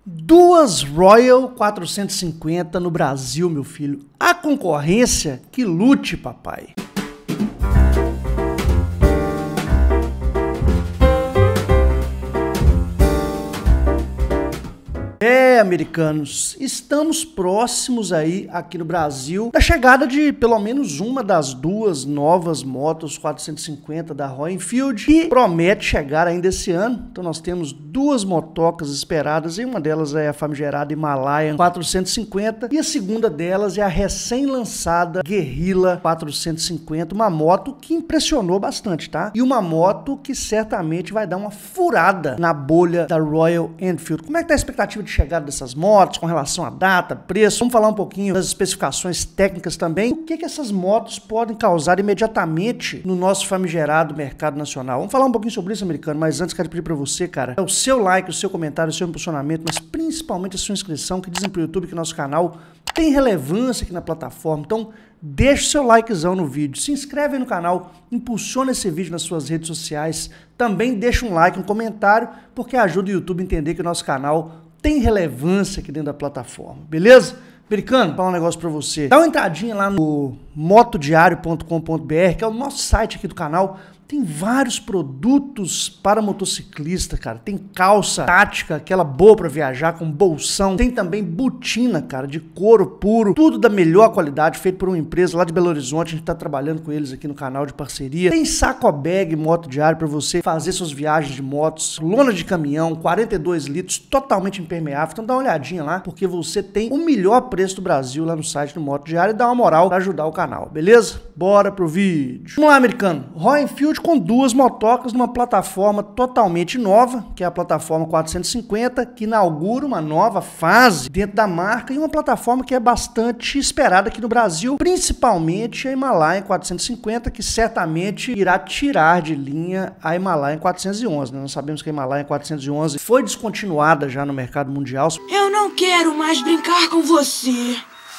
Duas Royal 450 no Brasil, meu filho. A concorrência que lute, papai. Americanos, estamos próximos aí aqui no Brasil da chegada de pelo menos uma das duas novas motos 450 da Royal Enfield, que promete chegar ainda esse ano. Então nós temos duas motocas esperadas e uma delas é a famigerada Himalayan 450 e a segunda delas é a recém-lançada Guerrilla 450, uma moto que impressionou bastante, tá? E uma moto que certamente vai dar uma furada na bolha da Royal Enfield. Como é que tá a expectativa de chegada dessas motos, com relação a data, preço? Vamos falar um pouquinho das especificações técnicas também. O que essas motos podem causar imediatamente no nosso famigerado mercado nacional? Vamos falar um pouquinho sobre isso, americano, mas antes quero pedir para você, cara, o seu like, o seu comentário, o seu impulsionamento, mas principalmente a sua inscrição, que dizem pro YouTube que nosso canal tem relevância aqui na plataforma. Então, deixa o seu likezão no vídeo, se inscreve aí no canal, impulsiona esse vídeo nas suas redes sociais, também deixa um like, um comentário, porque ajuda o YouTube a entender que o nosso canal tem relevância aqui dentro da plataforma, beleza? Americano, vou falar um negócio pra você. Dá uma entradinha lá no motodiario.com.br, que é o nosso site aqui do canal. Tem vários produtos para motociclista, cara. Tem calça tática, aquela boa para viajar, com bolsão. Tem também botina, cara, de couro puro. Tudo da melhor qualidade, feito por uma empresa lá de Belo Horizonte. A gente tá trabalhando com eles aqui no canal de parceria. Tem saco bag Moto Diário para você fazer suas viagens de motos. Lona de caminhão, 42 litros, totalmente impermeável. Então dá uma olhadinha lá, porque você tem o melhor preço do Brasil lá no site do Moto Diário e dá uma moral para ajudar o canal, beleza? Bora pro vídeo. Vamos lá, americano. Royal Enfield com duas motocas numa plataforma totalmente nova, que é a plataforma 450, que inaugura uma nova fase dentro da marca e uma plataforma que é bastante esperada aqui no Brasil, principalmente a Himalayan 450, que certamente irá tirar de linha a Himalayan 411, né? Nós sabemos que a Himalayan 411 foi descontinuada já no mercado mundial. Eu não quero mais brincar com você.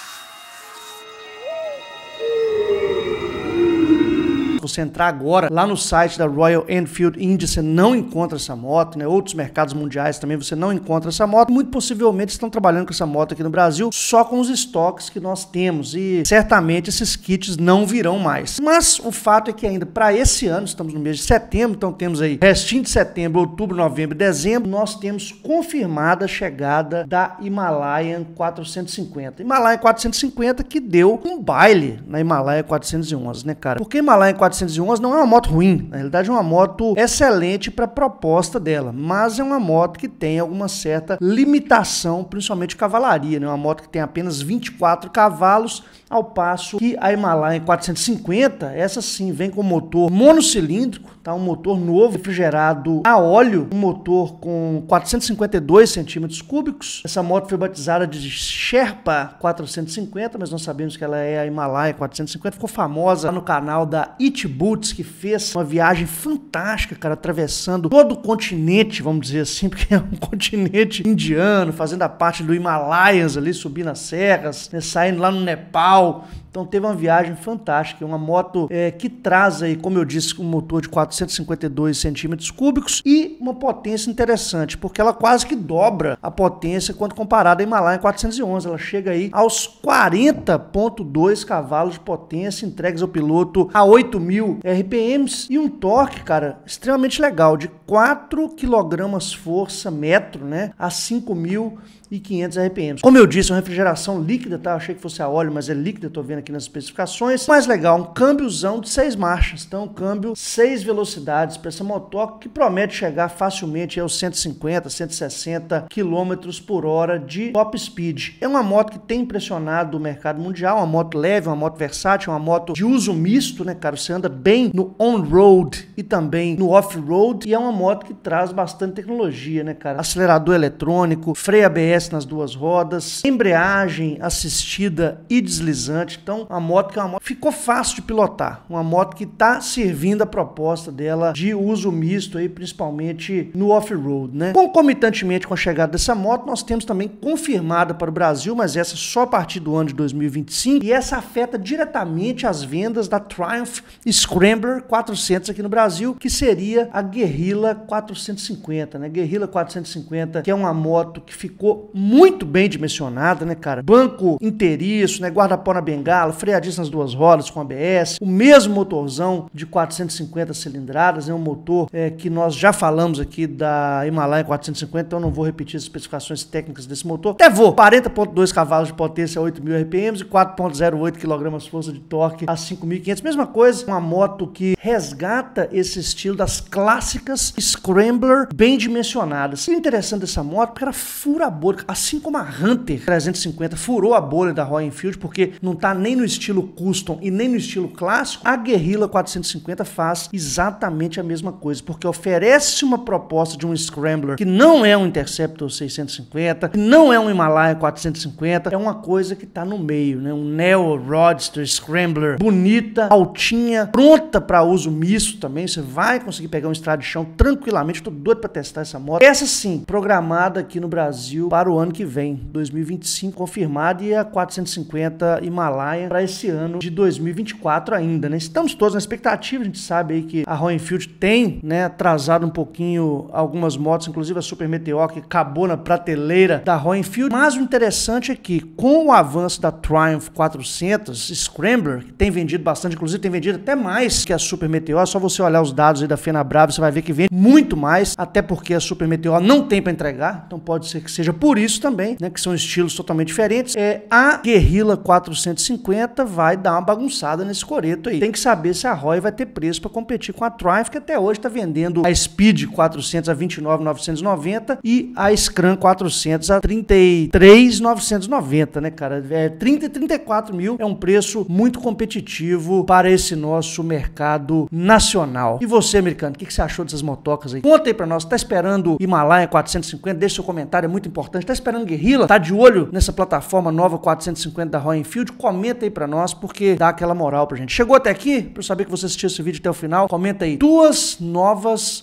Você entrar agora lá no site da Royal Enfield India, você não encontra essa moto, né? Outros mercados mundiais também você não encontra essa moto. Muito possivelmente estão trabalhando com essa moto aqui no Brasil só com os estoques que nós temos e certamente esses kits não virão mais. Mas o fato é que ainda para esse ano, estamos no mês de setembro, então temos aí restinho de setembro, outubro, novembro e dezembro, nós temos confirmada a chegada da Himalayan 450. Himalayan 450 que deu um baile na Himalayan 411, né, cara? Porque a Himalayan 411 não é uma moto ruim, na realidade é uma moto excelente para a proposta dela, mas é uma moto que tem alguma certa limitação, principalmente cavalaria, né? Uma moto que tem apenas 24 cavalos, ao passo que a Himalayan 450, essa sim vem com motor monocilíndrico, tá? Um motor novo, refrigerado a óleo, um motor com 452 centímetros cúbicos. Essa moto foi batizada de Sherpa 450, mas nós sabemos que ela é a Himalayan 450, ficou famosa lá no canal da It Boots, que fez uma viagem fantástica, cara, atravessando todo o continente, vamos dizer assim, porque é um continente indiano, fazendo a parte do Himalaias ali, subindo as serras, né, saindo lá no Nepal. Então teve uma viagem fantástica, uma moto que traz aí, como eu disse, um motor de 452 centímetros cúbicos e uma potência interessante, porque ela quase que dobra a potência quando comparada à Himalayan 411. Ela chega aí aos 40,2 cavalos de potência, entregues ao piloto a 8.000 RPMs e um torque, cara, extremamente legal, de 4 kgfm, né, a 5.500 RPMs. Como eu disse, uma refrigeração líquida, tá? Eu achei que fosse a óleo, mas é líquida, tô vendo aqui nas especificações. Mais legal, um câmbiozão de 6 marchas. Então, câmbio 6 velocidades para essa motoca, que promete chegar facilmente aos 150, 160 km por hora de top speed. É uma moto que tem impressionado o mercado mundial, uma moto leve, uma moto versátil, uma moto de uso misto, né, cara? Você anda bem no on-road e também no off-road, e é uma moto que traz bastante tecnologia, né, cara? Acelerador eletrônico, freio ABS nas duas rodas, embreagem assistida e deslizante. Então Então, uma moto que é uma moto ficou fácil de pilotar, uma moto que tá servindo a proposta dela de uso misto aí, principalmente no off-road, né? Concomitantemente com a chegada dessa moto, nós temos também confirmada para o Brasil, mas essa só a partir do ano de 2025, e essa afeta diretamente as vendas da Triumph Scrambler 400 aqui no Brasil, que seria a Guerrilla 450, né? Guerrilla 450, que é uma moto que ficou muito bem dimensionada, né, cara? Banco inteiriço, né? Guarda-pó na bengala, freadista nas duas rodas com ABS, o mesmo motorzão de 450 cilindradas, é um motor que nós já falamos aqui da Himalaia 450, então não vou repetir as especificações técnicas desse motor. Até vou, 40.2 cavalos de potência a 8.000 RPMs e 4.08 kgf de torque a 5.500. Mesma coisa, uma moto que resgata esse estilo das clássicas Scrambler bem dimensionadas. E o interessante dessa moto é porque ela fura a bolha, assim como a Hunter 350 furou a bolha da Royal Enfield, porque não tá nem no estilo custom e nem no estilo clássico, a Guerrilla 450 faz exatamente a mesma coisa, porque oferece uma proposta de um Scrambler que não é um Interceptor 650, que não é um Himalaia 450, é uma coisa que tá no meio, né? Um Neo Roadster Scrambler bonita, altinha, pronta para uso misto também. Você vai conseguir pegar um estrada de chão tranquilamente. Tô doido para testar essa moto. Essa sim, programada aqui no Brasil para o ano que vem, 2025, confirmada, e a 450 Himalaia para esse ano de 2024 ainda, né? Estamos todos na expectativa. A gente sabe aí que a Royal Enfield tem, né, atrasado um pouquinho algumas motos, inclusive a Super Meteor, que acabou na prateleira da Royal Enfield. Mas o interessante é que, com o avanço da Triumph 400 Scrambler, que tem vendido bastante, inclusive tem vendido até mais que a Super Meteor, só você olhar os dados aí da FenaBrave, você vai ver que vende muito mais, até porque a Super Meteor não tem para entregar, então pode ser que seja por isso também, né, que são estilos totalmente diferentes. A Guerrilla 450 vai dar uma bagunçada nesse coreto aí. Tem que saber se a Royal vai ter preço para competir com a Triumph, que até hoje está vendendo a Speed 400 a 29.990 e a Scram 400 a 33.990, né, cara? 30 e 34 mil é um preço muito competitivo para esse nosso mercado nacional. E você, americano, o que você achou dessas motocas aí? Conta aí pra nós. Tá esperando Himalaia 450? Deixa seu comentário, é muito importante. Tá esperando Guerrilla? Tá de olho nessa plataforma nova 450 da Royal Enfield? Comenta aí pra nós, porque dá aquela moral pra gente. Chegou até aqui? Pra eu saber que você assistiu esse vídeo até o final, comenta aí. Duas novas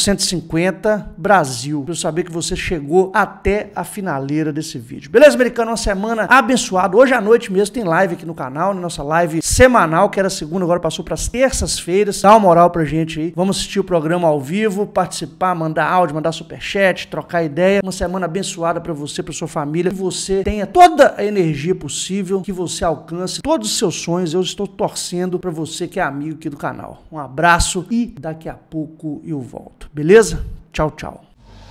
450 Brasil. Pra eu saber que você chegou até a finaleira desse vídeo. Beleza, americano? Uma semana abençoada. Hoje à noite mesmo tem live aqui no canal, né? Nossa live semanal, que era segunda, agora passou para as terças-feiras. Dá uma moral pra gente aí. Vamos assistir o programa ao vivo, participar, mandar áudio, mandar superchat, trocar ideia. Uma semana abençoada pra você, pra sua família. Que você tenha toda a energia possível, que você alcance todos os seus sonhos. Eu estou torcendo pra você que é amigo aqui do canal. Um abraço e daqui a pouco eu volto. Beleza? Tchau, tchau.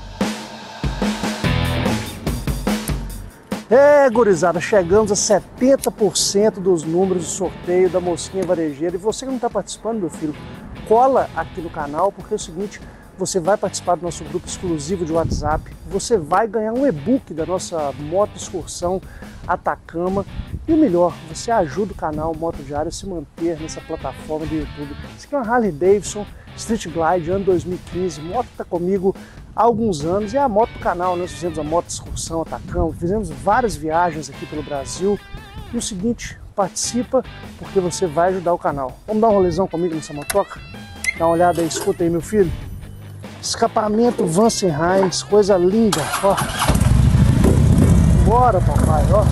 Gurizada, chegamos a 70% dos números do sorteio da Mosquinha Varejeira. E você que não está participando, meu filho, cola aqui no canal, porque é o seguinte, você vai participar do nosso grupo exclusivo de WhatsApp, você vai ganhar um e-book da nossa moto excursão Atacama, e o melhor, você ajuda o canal Moto Diário a se manter nessa plataforma do YouTube. Isso aqui é uma Harley Davidson Street Glide, ano 2015, moto que está comigo há alguns anos, e é a moto do canal. Nós fizemos a moto excursão Atacama, fizemos várias viagens aqui pelo Brasil, e o seguinte, participa porque você vai ajudar o canal. Vamos dar um rolezão comigo nessa motoca? Dá uma olhada aí, escuta aí, meu filho. Escapamento Vance Hines, coisa linda, ó. Bora, papai, ó.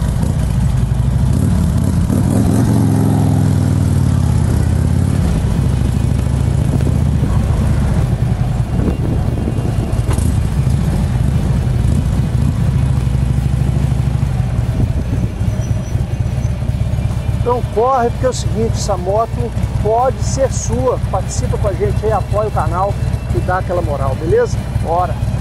Então corre, porque é o seguinte, essa moto pode ser sua. Participa com a gente aí, apoia o canal e dá aquela moral, beleza? Bora!